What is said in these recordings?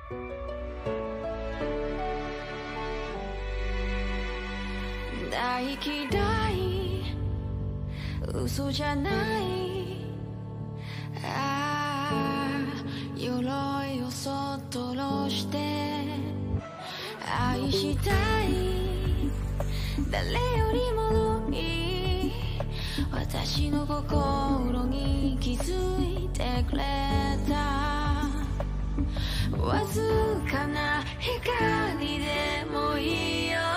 大嫌い嘘じゃない鎧をそっと下ろして愛したい誰よりもいい私の心に気づいてくれたわずかな光でもいいよ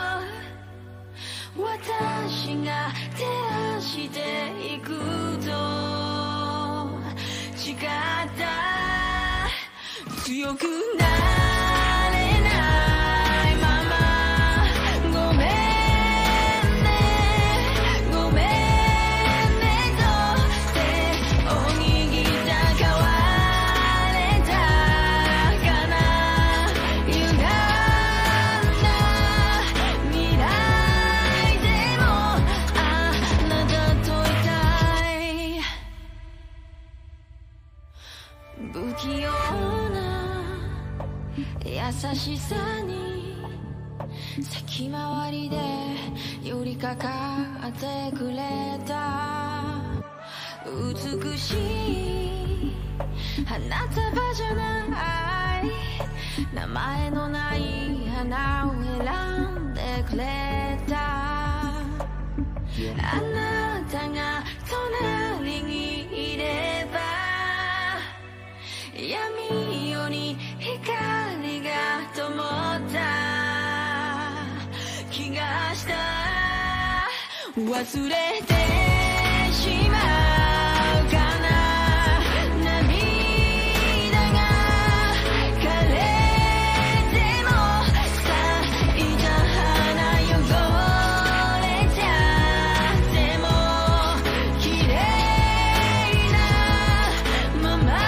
私が照らしていくと誓った強くなれないままごめんねごめんねと手を握った変われたかな歪んだ未来不器用な優しさに先回りで寄りかかってくれた美しい花束じゃない名前のない花を選んでくれたあなたが隣にいれば闇夜に光が灯った気がした忘れてしまうかな涙が枯れても咲いた花汚れちゃっても綺麗なまま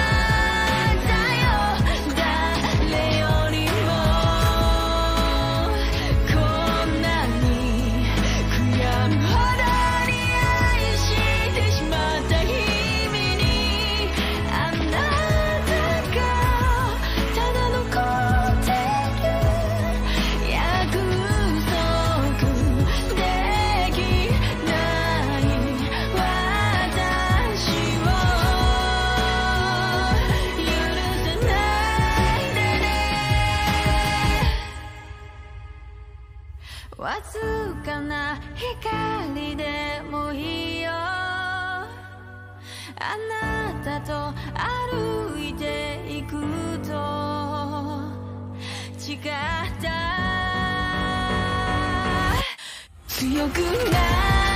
わずかな光でもいいよあなたと歩いていくと誓った強くな